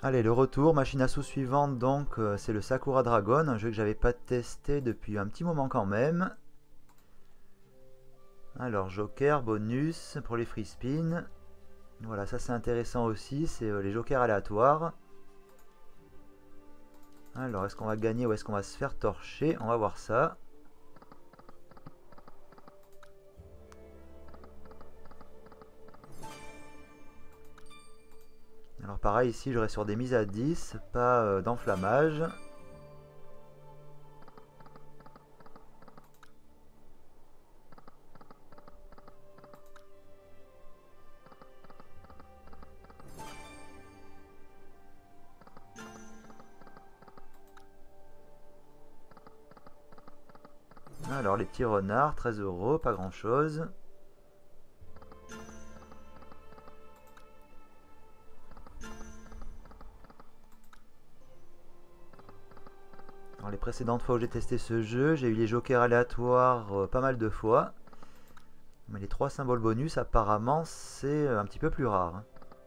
Allez, le retour, machine à sous suivante, donc c'est le Sakura Dragon, un jeu que j'avais pas testé depuis un petit moment quand même. Alors, joker, bonus pour les free spins. Voilà, ça c'est intéressant aussi, c'est les jokers aléatoires. Alors, est-ce qu'on va gagner ou est-ce qu'on va se faire torcher? On va voir ça. Alors pareil, ici j'aurai sur des mises à 10, pas d'enflammage. Alors les petits renards, 13 euros, pas grand chose. Dans les précédentes fois où j'ai testé ce jeu, j'ai eu les jokers aléatoires pas mal de fois. Mais les 3 symboles bonus, apparemment, c'est un petit peu plus rare.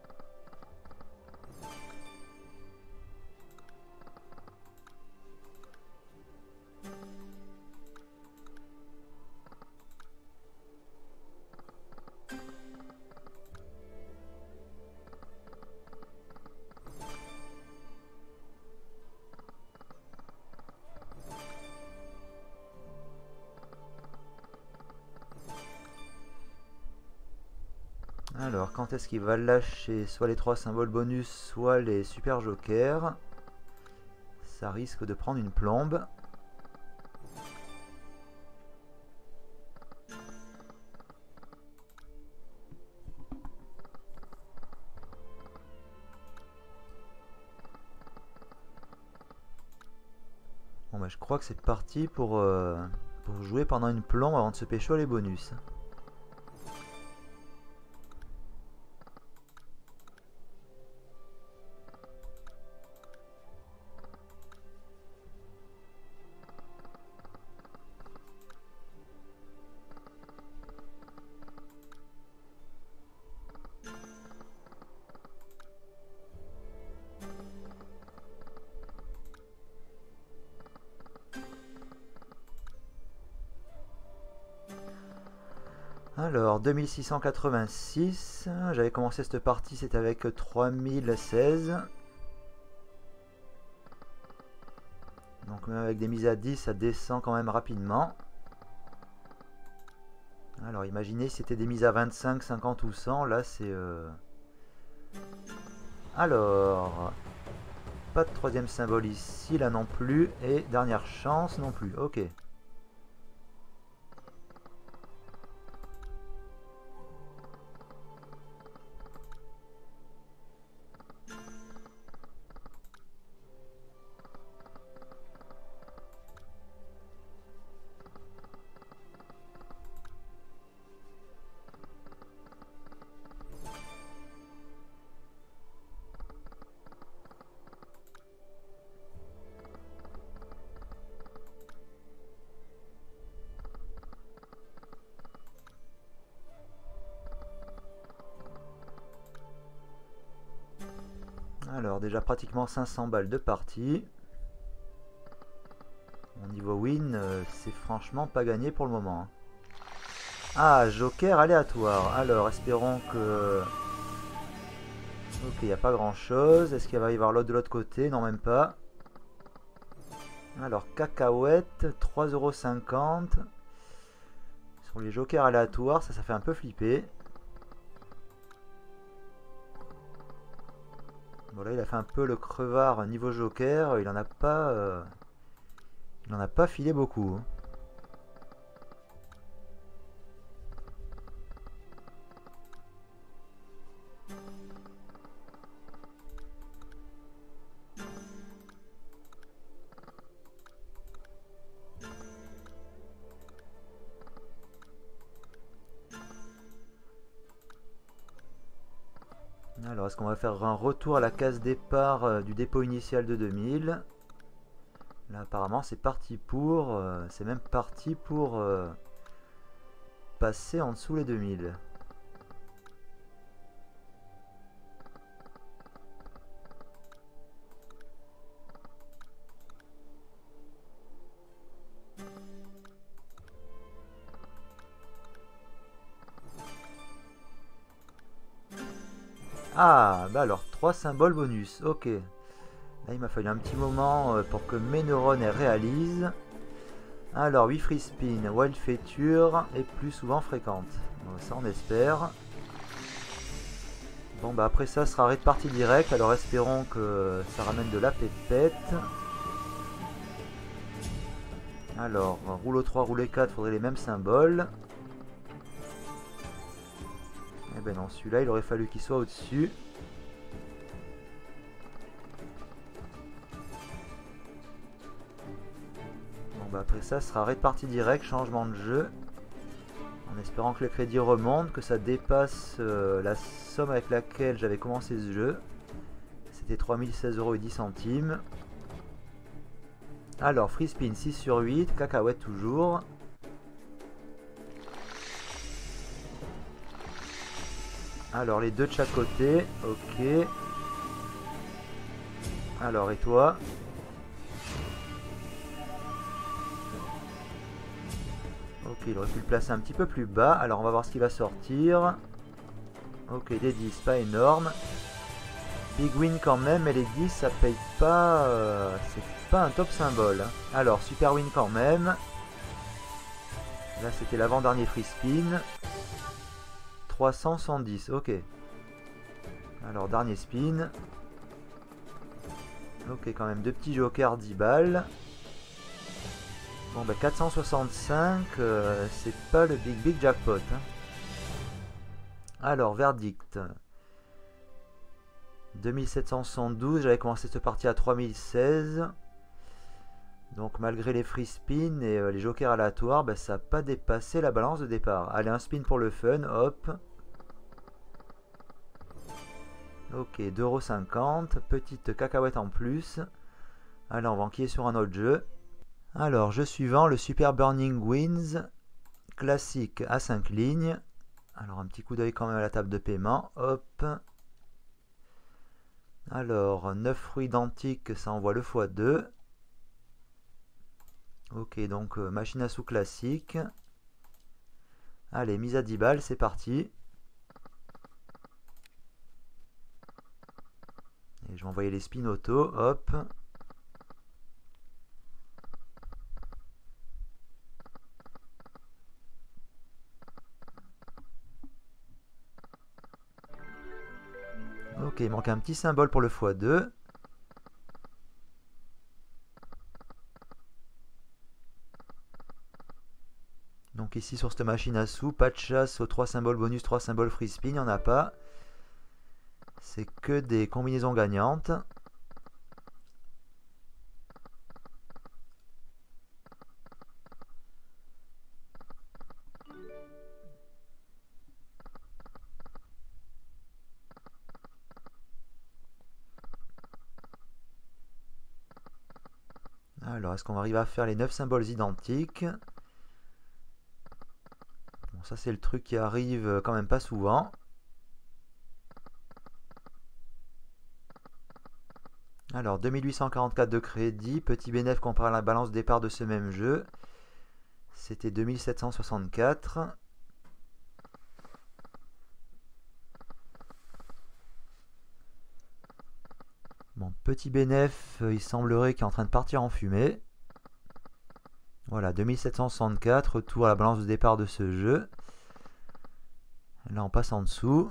Alors, quand est-ce qu'il va lâcher soit les 3 symboles bonus, soit les super jokers? Ça risque de prendre une plombe. Bon bah je crois que c'est parti pour jouer pendant une plombe avant de se pécho les bonus. Alors, 2686, j'avais commencé cette partie, c'était avec 3016. Donc même avec des mises à 10, ça descend quand même rapidement. Alors imaginez si c'était des mises à 25, 50 ou 100, là c'est... Alors, pas de troisième symbole ici, là non plus, et dernière chance non plus, ok. Alors déjà pratiquement 500 balles de partie. Au niveau win, c'est franchement pas gagné pour le moment. Ah, joker aléatoire. Alors espérons que... Ok, il n'y a pas grand chose. Est-ce qu'il va y avoir l'autre de l'autre côté? Non, même pas. Alors cacahuète, 3,50 €. Sur les jokers aléatoires, ça fait un peu flipper. Bon là il a fait un peu le crevard niveau joker, il en a pas filé beaucoup, hein. Alors est-ce qu'on va faire un retour à la case départ du dépôt initial de 2000? Là apparemment c'est parti pour, c'est même parti pour passer en dessous les 2000. Ah, bah alors, 3 symboles bonus. Ok. Là, il m'a fallu un petit moment pour que mes neurones réalisent. Alors, 8 free spin, wild feature est plus souvent fréquente. Bon, ça, on espère. Bon, bah après ça, sera arrêt de partie direct. Alors, espérons que ça ramène de la pépette. Alors, rouleau 3, rouleau 4, faudrait les mêmes symboles. Eh ben non, celui-là, il aurait fallu qu'il soit au-dessus. Bon, bah après ça, ce sera arrêt de partie direct, changement de jeu. En espérant que le crédit remonte, que ça dépasse la somme avec laquelle j'avais commencé ce jeu. C'était 3016,10 €. Alors, free spin 6 sur 8, cacahuète toujours. Alors, les deux de chaque côté, ok. Alors, et toi? Ok, il aurait pu le placer un petit peu plus bas. Alors, on va voir ce qui va sortir. Ok, des 10, pas énorme. Big win quand même, mais les 10, ça paye pas... c'est pas un top symbole. Alors, super win quand même. Là, c'était l'avant-dernier free spin. 310, ok. Alors, dernier spin. Ok, quand même, deux petits jokers 10 balles. Bon, bah 465, c'est pas le big jackpot. Hein. Alors, verdict. 2772, j'avais commencé cette partie à 3016. Donc malgré les free spins et les jokers aléatoires, bah, ça n'a pas dépassé la balance de départ. Allez, un spin pour le fun, hop. Ok, 2,50 €, petite cacahuète en plus. Allez, on va enquiller sur un autre jeu. Alors, jeu suivant, le Super Burning Winds, classique à 5 lignes. Alors, un petit coup d'œil quand même à la table de paiement, hop. Alors, 9 fruits identiques, ça envoie le x2. Ok, donc machine à sous classique. Allez, mise à 10 balles, c'est parti. Et je vais envoyer les spin auto, hop. Ok, il manque un petit symbole pour le x2. Donc ici sur cette machine à sous, pas de chasse aux 3 symboles bonus, 3 symboles free spin, il n'y en a pas. C'est que des combinaisons gagnantes. Alors, est-ce qu'on va arriver à faire les 9 symboles identiques? Bon, ça c'est le truc qui arrive quand même pas souvent. Alors, 2844 de crédit, petit bénéfice comparé à la balance départ de ce même jeu. C'était 2764. Bon, petit bénéfice, il semblerait qu'il est en train de partir en fumée. Voilà, 2764, retour à la balance de départ de ce jeu. Là, on passe en dessous.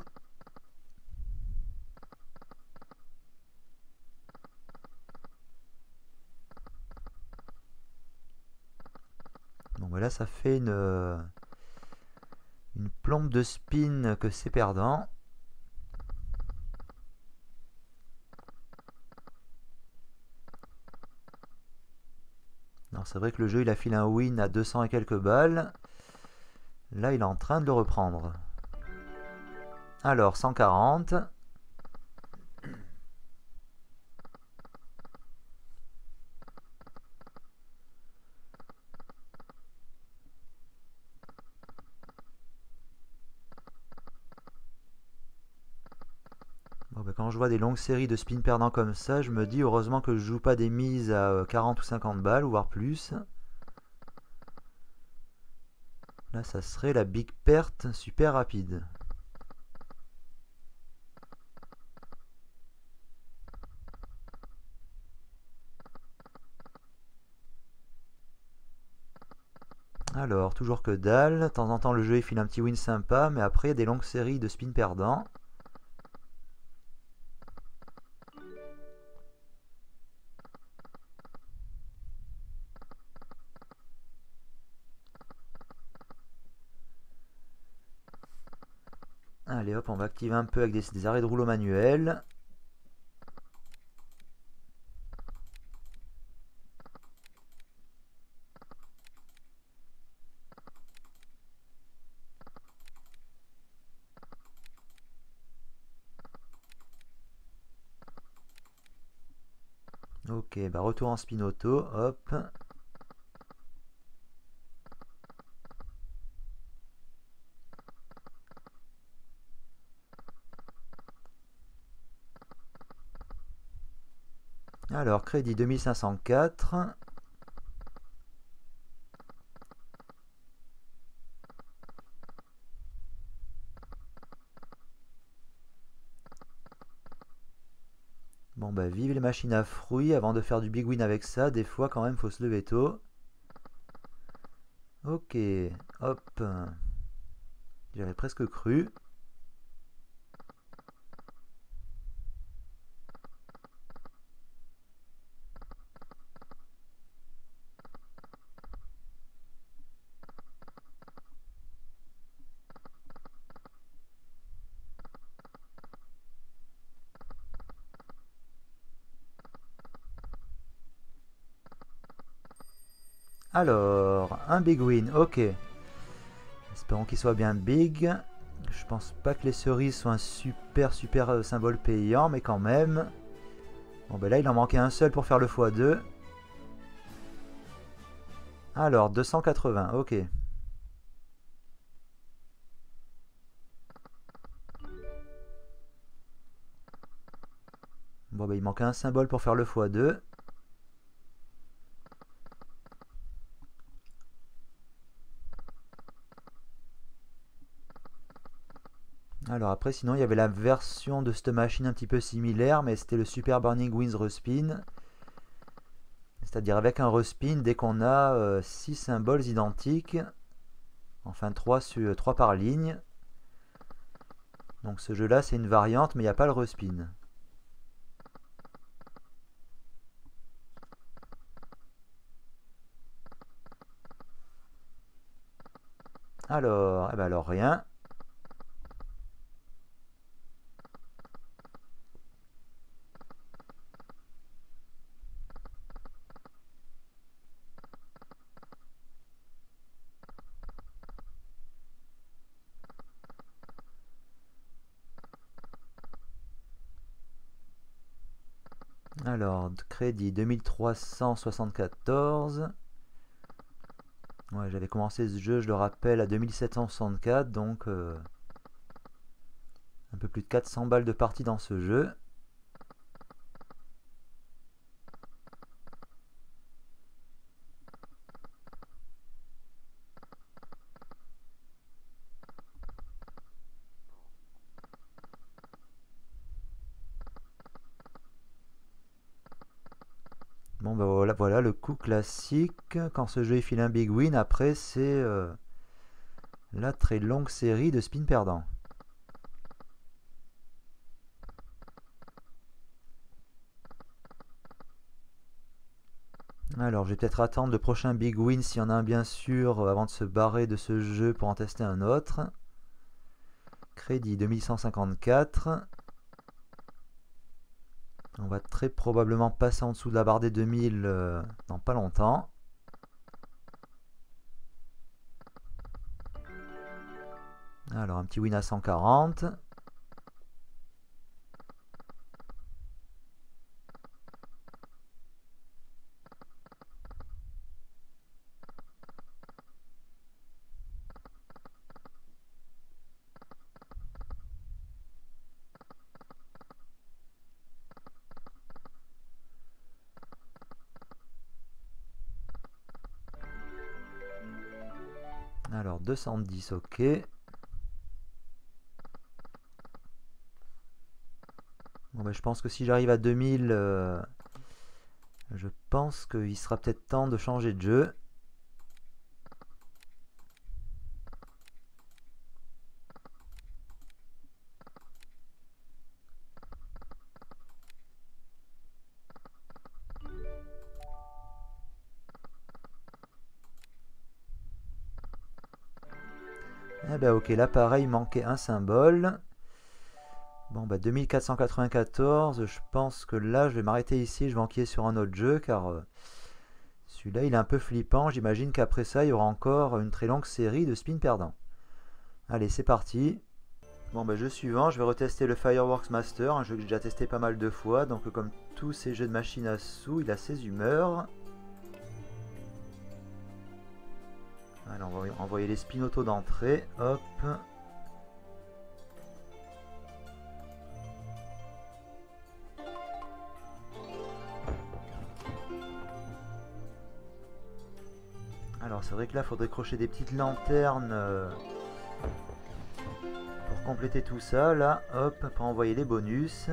Donc voilà, ça fait une plombe de spin que c'est perdant. C'est vrai que le jeu il a filé un win à 200 et quelques balles. Là il est en train de le reprendre. Alors 140. Bon, ben, quand je vois des longues séries de spin perdants comme ça, je me dis heureusement que je joue pas des mises à 40 ou 50 balles, voire plus. Là ça serait la big perte super rapide. Alors, toujours que dalle. De temps en temps, le jeu il file un petit win sympa, mais après, il y a des longues séries de spin perdants. Allez hop, on va activer un peu avec des arrêts de rouleau manuels. Ok, bah retour en spin auto, hop. Alors, crédit 2504. Bon bah vive les machines à fruits, avant de faire du big win avec ça, des fois quand même faut se lever tôt. Ok, hop. J'avais presque cru. Alors, un big win, ok. Espérons qu'il soit bien big. Je pense pas que les cerises soient un super symbole payant, mais quand même. Bon ben là il en manquait un seul pour faire le x2. Alors, 280, ok. Bon ben il manquait un symbole pour faire le x2. Alors après, sinon, il y avait la version de cette machine un petit peu similaire, mais c'était le Super Burning Winds Respin. C'est-à-dire avec un respin, dès qu'on a 6 symboles identiques, enfin 3 par ligne. Donc ce jeu-là, c'est une variante, mais il n'y a pas le respin. Alors, eh ben alors rien. Alors, crédit 2374. Ouais, j'avais commencé ce jeu, je le rappelle, à 2764, donc un peu plus de 400 balles de partie dans ce jeu. Bon bah voilà le coup classique. Quand ce jeu file un big win, après c'est la très longue série de spin perdants. Alors je vais peut-être attendre le prochain big win s'il y en a un bien sûr avant de se barrer de ce jeu pour en tester un autre. Crédit 2154. On va très probablement passer en dessous de la barre des 2000 dans pas longtemps. Alors un petit win à 140. Alors 210, ok. Bon, bah, je pense que si j'arrive à 2000, je pense qu'il sera peut-être temps de changer de jeu. Eh ben ok, là pareil, il manquait un symbole. Bon bah 2494, je pense que là je vais m'arrêter ici, je vais enquiller sur un autre jeu car celui-là il est un peu flippant. J'imagine qu'après ça il y aura encore une très longue série de spins perdants. Allez, c'est parti. Bon bah jeu suivant, je vais retester le Fireworks Master, un jeu que j'ai déjà testé pas mal de fois, donc comme tous ces jeux de machine à sous, il a ses humeurs. Allez, on va envoyer les spins auto d'entrée, hop. Alors c'est vrai que là, il faudrait crocher des petites lanternes pour compléter tout ça. Là, hop, pour envoyer les bonus.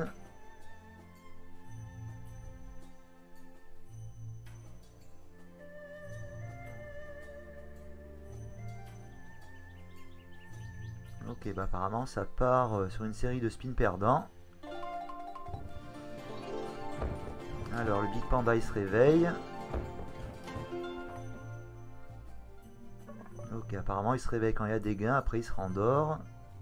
Ok, bah apparemment ça part sur une série de spins perdants. Alors le Big Panda il se réveille. Ok, apparemment il se réveille quand il y a des gains, après il se rendort.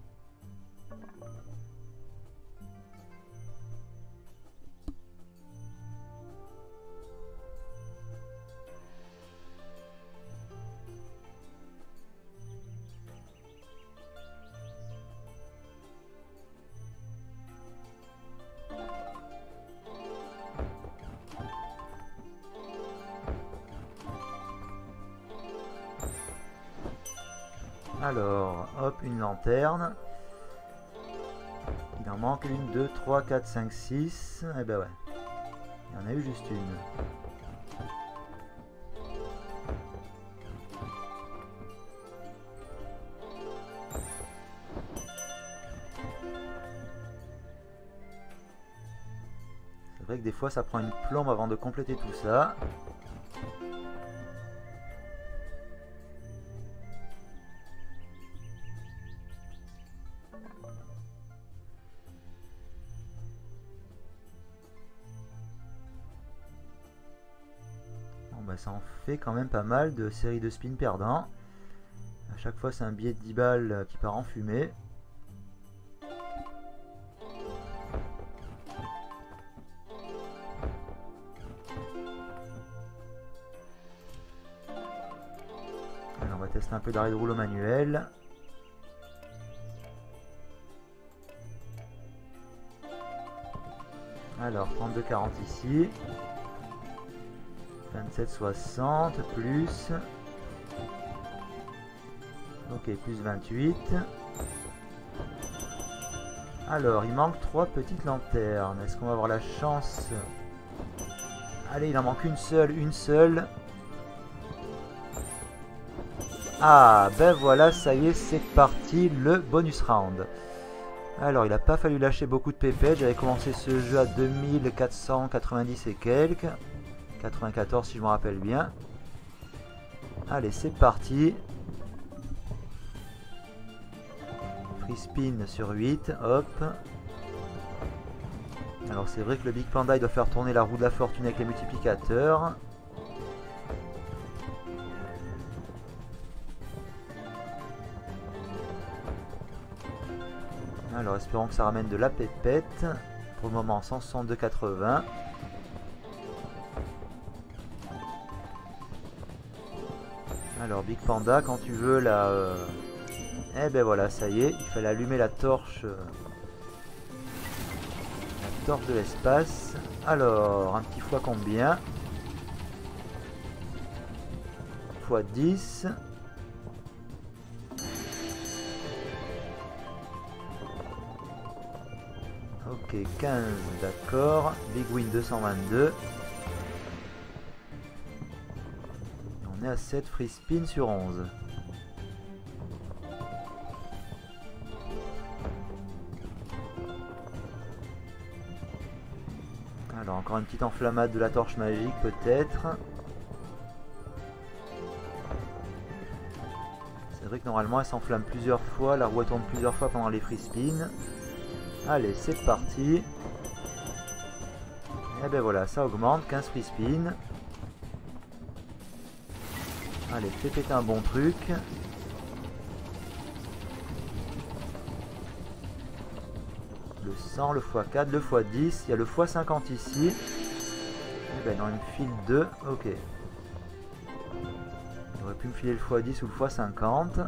Alors, hop, une lanterne. Il en manque une, 2, 3, 4, 5, 6. Eh ben ouais. Il y en a eu juste une. C'est vrai que des fois ça prend une plombe avant de compléter tout ça. Ça en fait quand même pas mal de séries de spins perdants. À chaque fois c'est un billet de 10 balles qui part en fumée. Alors on va tester un peu d'arrêt de rouleau manuel. Alors 32,40 ici. 27,60 plus. Ok, plus 28. Alors, il manque 3 petites lanternes. Est-ce qu'on va avoir la chance? Allez, il en manque une seule, Ah, ben voilà, ça y est, c'est parti, le bonus round. Alors, il n'a pas fallu lâcher beaucoup de pépettes. J'avais commencé ce jeu à 2490 et quelques. 94 si je me rappelle bien. Allez, c'est parti. Free spin sur 8, hop. Alors c'est vrai que le Big Panda il doit faire tourner la roue de la fortune avec les multiplicateurs. Alors espérons que ça ramène de la pépette. Pour le moment 162,80. Alors Big Panda, quand tu veux la... Eh ben voilà, ça y est, il fallait allumer la torche de l'espace. Alors, un petit fois combien? Fois 10. Ok, 15, d'accord. Big Win 222. On est à 7 free spin sur 11. Alors encore une petite enflammade de la torche magique peut-être. C'est vrai que normalement elle s'enflamme plusieurs fois, la roue tourne plusieurs fois pendant les free spins. Allez, c'est parti. Et ben voilà, ça augmente, 15 free spins. Allez, fais péter un bon truc. Le 100, le x4, le x10. Il y a le x50 ici. Eh ben non, il me file 2. Ok. Il aurait pu me filer le x10 ou le x50.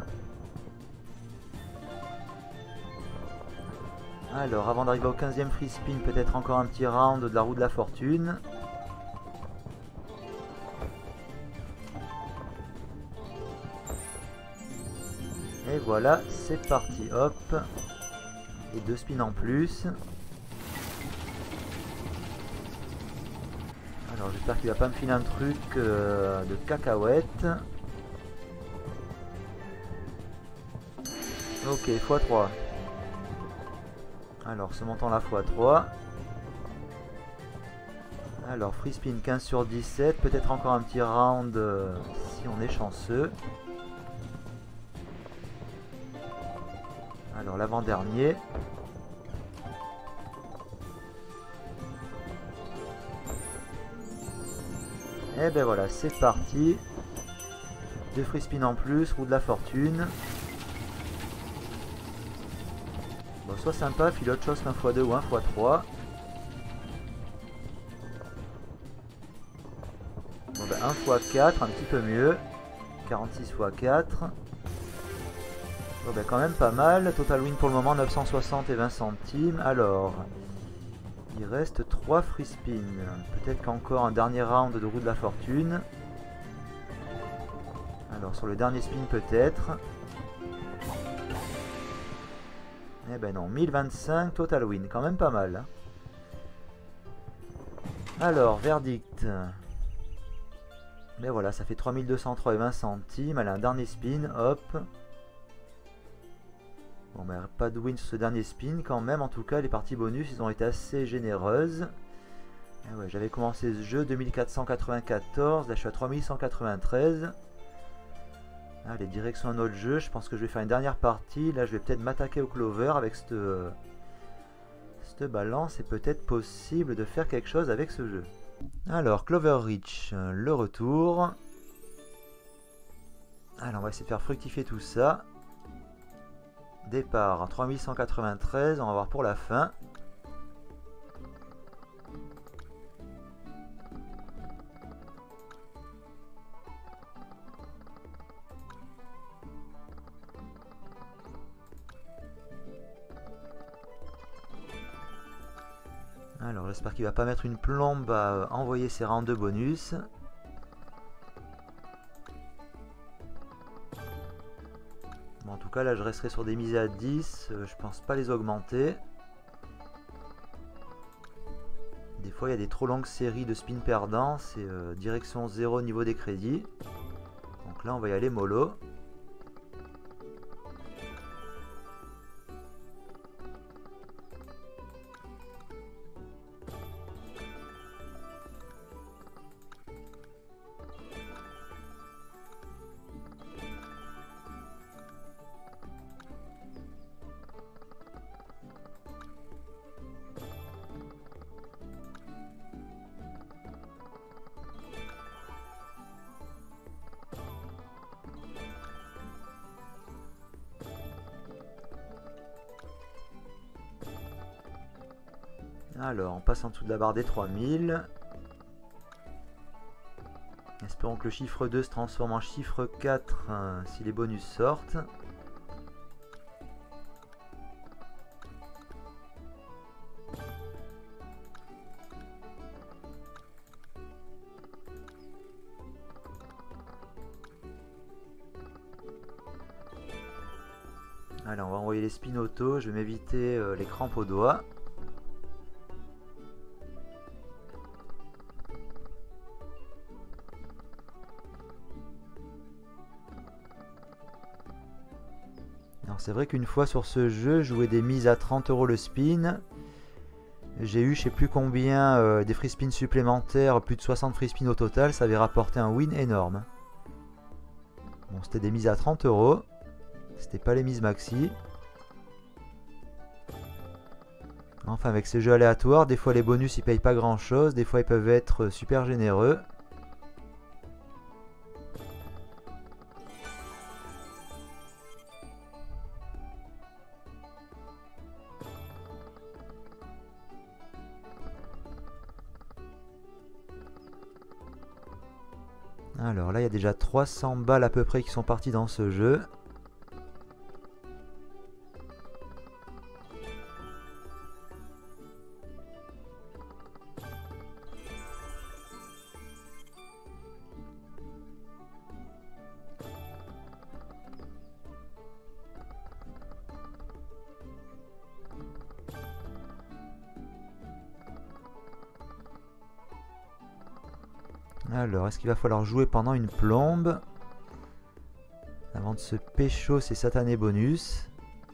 Alors, avant d'arriver au 15e free spin, peut-être encore un petit round de la roue de la fortune. Et voilà, c'est parti, hop. Et 2 spins en plus. Alors j'espère qu'il va pas me filer un truc de cacahuète. Ok, x3. Alors ce montant là x3. Alors free spin 15 sur 17. Peut-être encore un petit round si on est chanceux. Alors l'avant-dernier. Et ben voilà, c'est parti. 2 free spin en plus, roue de la fortune. Bon, soit sympa, file autre chose qu'un x2 ou un x3. Bon ben 1 x4, un petit peu mieux. 46 x 4. Bon ben quand même pas mal. Total win pour le moment 960 et 20 centimes. Alors, il reste 3 free spin. Peut-être qu'encore un dernier round de roue de la fortune. Alors sur le dernier spin peut-être. Eh ben non, 1025 total win. Quand même pas mal. Alors, verdict. Mais voilà, ça fait 3203 et 20 centimes. Allez, un dernier spin, hop. Bon, ben pas de win sur ce dernier spin quand même. En tout cas, les parties bonus, ils ont été assez généreuses. Et ouais, j'avais commencé ce jeu 2494. Là, je suis à 3193. Allez, direction un autre jeu. Je pense que je vais faire une dernière partie. Là, je vais peut-être m'attaquer au clover avec cette balance. C'est peut-être possible de faire quelque chose avec ce jeu. Alors, Clover Reach, le retour. Alors, on va essayer de faire fructifier tout ça. Départ en 3193, on va voir pour la fin. Alors, j'espère qu'il va pas mettre une plombe à envoyer ses rounds de bonus. Bon, en tout cas, là, je resterai sur des mises à 10. Je pense pas les augmenter. Des fois, il y a des trop longues séries de spin perdants. C'est direction 0 au niveau des crédits. Donc là, on va y aller mollo. Alors, on passe en dessous de la barre des 3000. Espérons que le chiffre 2 se transforme en chiffre 4 si les bonus sortent. Allez, on va envoyer les spin auto. Je vais m'éviter les crampes aux doigts. C'est vrai qu'une fois sur ce jeu, je jouais des mises à 30 € le spin. J'ai eu je sais plus combien des free spins supplémentaires, plus de 60 free spins au total, ça avait rapporté un win énorme. Bon, c'était des mises à 30 €, c'était pas les mises maxi. Enfin, avec ces jeux aléatoires, des fois les bonus ils payent pas grand chose, des fois ils peuvent être super généreux. Alors là, il y a déjà 300 balles à peu près qui sont parties dans ce jeu. Alors, est-ce qu'il va falloir jouer pendant une plombe avant de se pécho ces satanés bonus?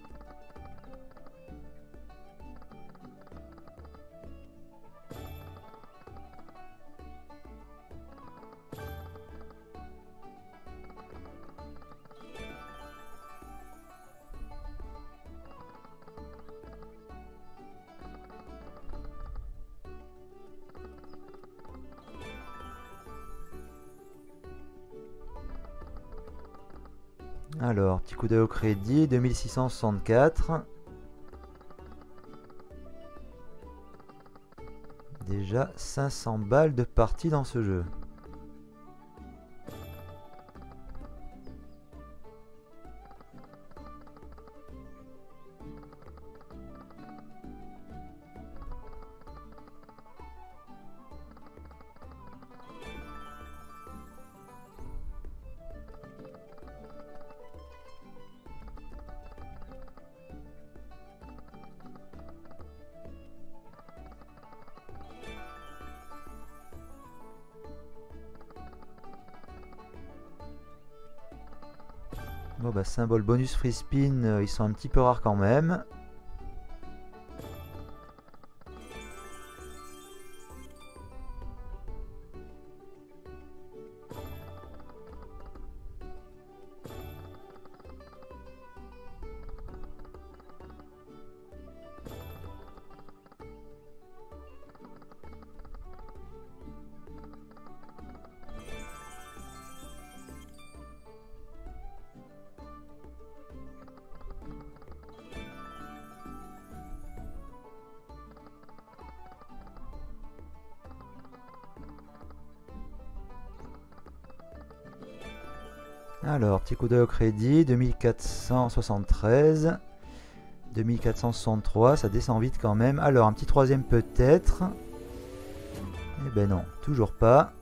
Alors, petit coup d'œil au crédit, 2664. Déjà 500 balles de partie dans ce jeu. Bon bah symbole bonus free spin, ils sont un petit peu rares quand même. Alors, petit coup d'œil au crédit, 2473, 2463, ça descend vite quand même. Alors, un petit troisième peut-être. Eh ben non, toujours pas.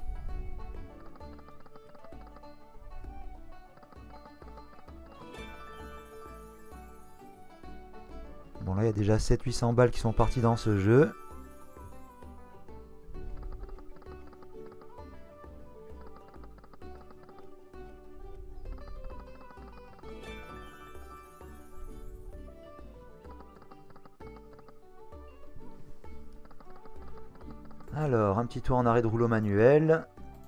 Bon là, il y a déjà 700-800 balles qui sont parties dans ce jeu. Alors, un petit tour en arrêt de rouleau manuel.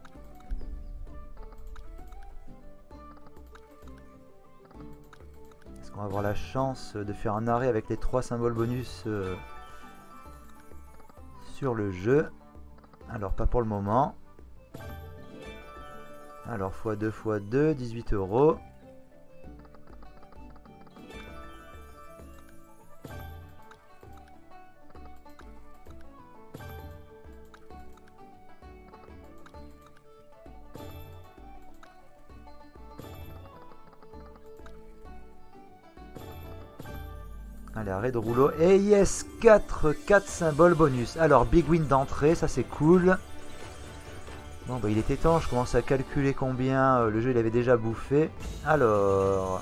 Est-ce qu'on va avoir la chance de faire un arrêt avec les 3 symboles bonus sur le jeu? Alors, pas pour le moment. Alors, x2, x2, 18 €. Allez, arrêt de rouleau. Et yes, 4 symboles bonus. Alors, big win d'entrée, ça c'est cool. Bon, bah il était temps, je commence à calculer combien le jeu il avait déjà bouffé. Alors,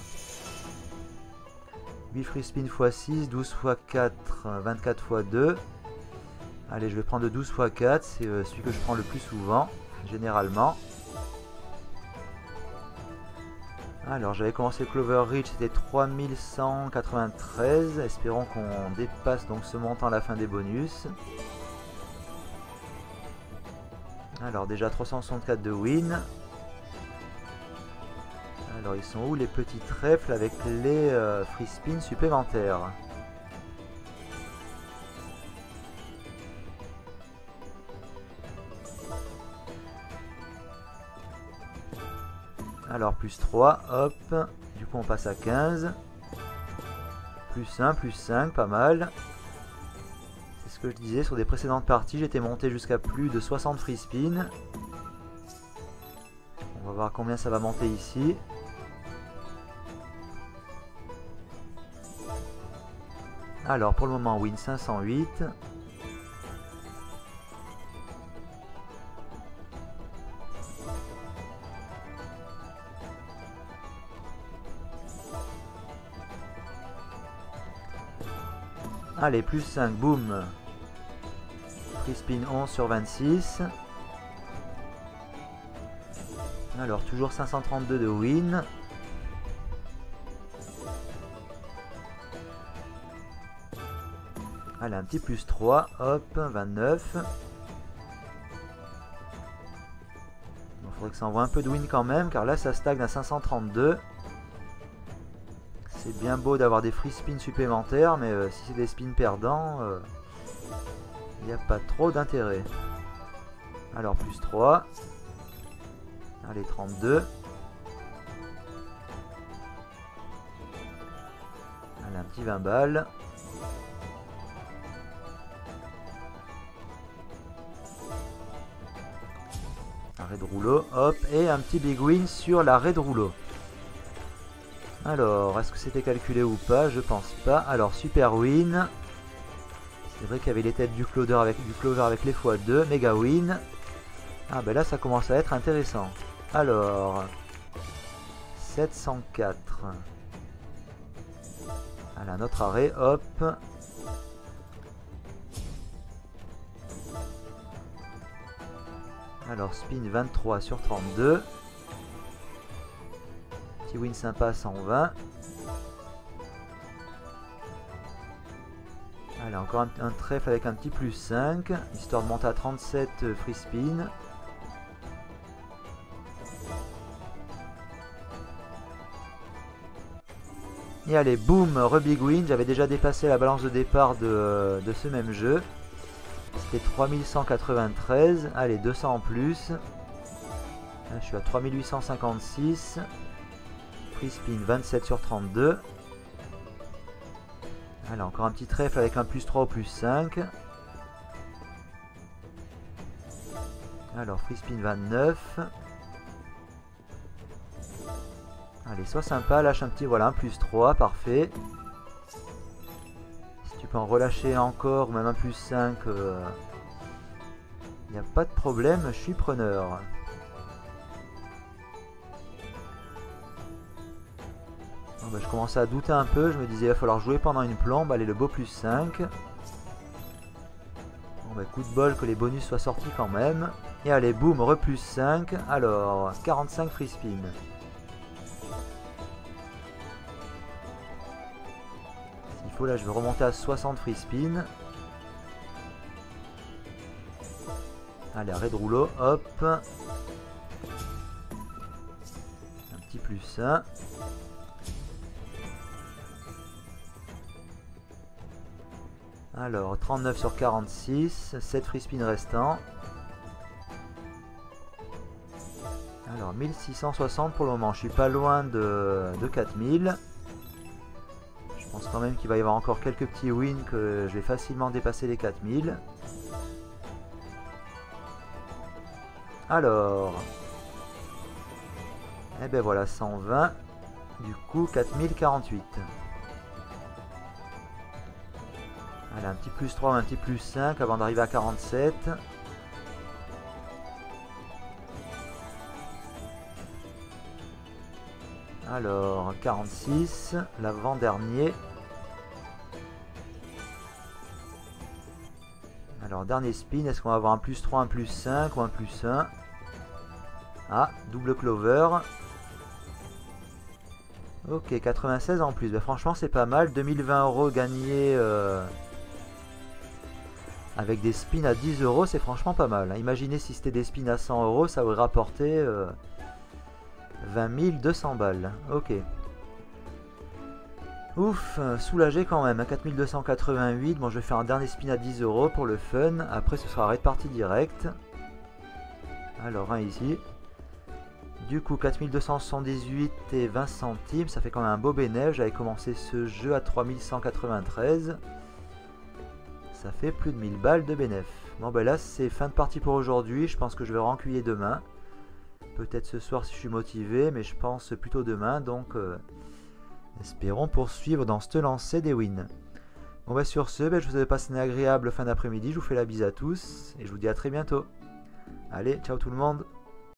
8 free spin x 6, 12 x 4, 24 x 2. Allez, je vais prendre 12 x 4, c'est celui que je prends le plus souvent, généralement. Alors, j'avais commencé Clover Ridge, c'était 3193. Espérons qu'on dépasse donc ce montant à la fin des bonus. Alors, déjà 364 de win. Alors, ils sont où les petits trèfles avec les free spins supplémentaires? Alors, plus 3, hop. Du coup, on passe à 15. Plus 1, plus 5, pas mal. C'est ce que je disais sur des précédentes parties. J'étais monté jusqu'à plus de 60 free spins. voir combien ça va monter ici. Alors pour le moment win 508. Allez, plus 5, boum. Free spin 11 sur 26. Alors toujours 532 de win. Allez, un petit plus 3, hop, 29. Il faudrait que ça envoie un peu de win quand même, car là ça stagne à 532. C'est bien beau d'avoir des free spins supplémentaires, mais si c'est des spins perdants, il n'y a pas trop d'intérêt. Alors plus 3. Allez, 32. Allez, un petit 20 balles. Arrêt de rouleau, hop, et un petit big win sur l'arrêt de rouleau. Alors, est-ce que c'était calculé ou pas? Je pense pas. Alors, super win. C'est vrai qu'il y avait les têtes du clover avec les x2. Méga win. Ah ben là, ça commence à être intéressant. Alors, 704. Allez, un autre arrêt, hop. Alors, spin 23 sur 32. Petit win sympa, 120. Allez, encore un trèfle avec un petit plus 5, histoire de monter à 37 free spin. Et allez, boum, re-big win. J'avais déjà dépassé la balance de départ de ce même jeu. C'était 3193. Allez, 200 en plus. Là, je suis à 3856. Free spin 27 sur 32. Allez, encore un petit trèfle avec un plus 3 au plus 5. Alors, free spin 29. Allez, sois sympa, lâche un petit, voilà, un plus 3, parfait. Si tu peux en relâcher encore, ou même un plus 5, il n'y a pas de problème, je suis preneur. Bon, bah, je commençais à douter un peu, je me disais il va falloir jouer pendant une plombe. Allez, le beau plus 5. Bon, bah, coup de bol que les bonus soient sortis quand même. Et allez, boum, re plus 5. Alors, 45 free spin. S'il faut, là, je vais remonter à 60 free spin. Allez, arrêt de rouleau, hop. Un petit plus 1. Alors, 39 sur 46, 7 free spin restants. Alors, 1660 pour le moment, je suis pas loin de 4000. Je pense quand même qu'il va y avoir encore quelques petits wins, que je vais facilement dépasser les 4000. Alors, et ben voilà, 120, du coup 4048. Allez, un petit plus 3, un petit plus 5 avant d'arriver à 47. Alors, 46, l'avant-dernier. Alors, dernier spin, est-ce qu'on va avoir un plus 3, un plus 5 ou un plus 1? Ah, double clover. Ok, 96 en plus. Ben, franchement, c'est pas mal. 2020 € gagnés avec des spins à 10 €, c'est franchement pas mal. Imaginez si c'était des spins à 100 €, ça aurait rapporté 20 200 balles. Ok. Ouf, soulagé quand même. 4288. Bon, je vais faire un dernier spin à 10 € pour le fun. Après, ce sera arrêt de partie direct. Alors, un ici. Du coup, 4278 et 20 centimes. Ça fait quand même un beau bénéfice. J'avais commencé ce jeu à 3193. Ça fait plus de 1000 balles de bénéfice. Bon, ben là, c'est fin de partie pour aujourd'hui. Je pense que je vais rencuiller demain. Peut-être ce soir si je suis motivé, mais je pense plutôt demain. Donc, espérons poursuivre dans cette lancée des wins. Bon, bah, sur ce, je vous ai passé une agréable fin d'après-midi. Je vous fais la bise à tous et je vous dis à très bientôt. Allez, ciao tout le monde!